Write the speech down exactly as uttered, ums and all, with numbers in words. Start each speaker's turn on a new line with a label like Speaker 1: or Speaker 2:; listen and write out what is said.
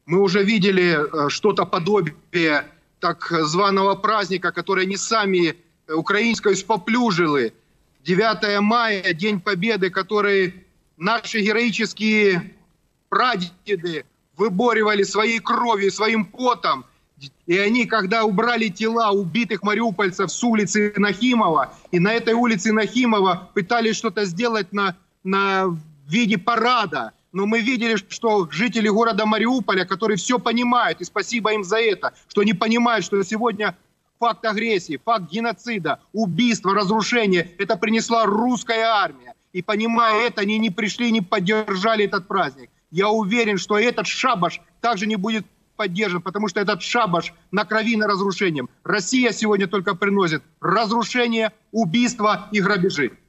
Speaker 1: Мы уже видели что-то подобие так званого праздника, который они сами украинскую споплюжили. девятое мая, День Победы, который наши героические прадеды выборивали своей кровью, своим потом. И они, когда убрали тела убитых мариупольцев с улицы Нахимова, и на этой улице Нахимова пытались что-то сделать на, на виде парада. Но мы видели, что жители города Мариуполя, которые все понимают, и спасибо им за это, что они понимают, что сегодня факт агрессии, факт геноцида, убийства, разрушения, это принесла русская армия. И понимая это, они не пришли, не поддержали этот праздник. Я уверен, что этот шабаш также не будет поддержан, потому что этот шабаш на крови, на разрушением. Россия сегодня только приносит разрушение, убийства и грабежи.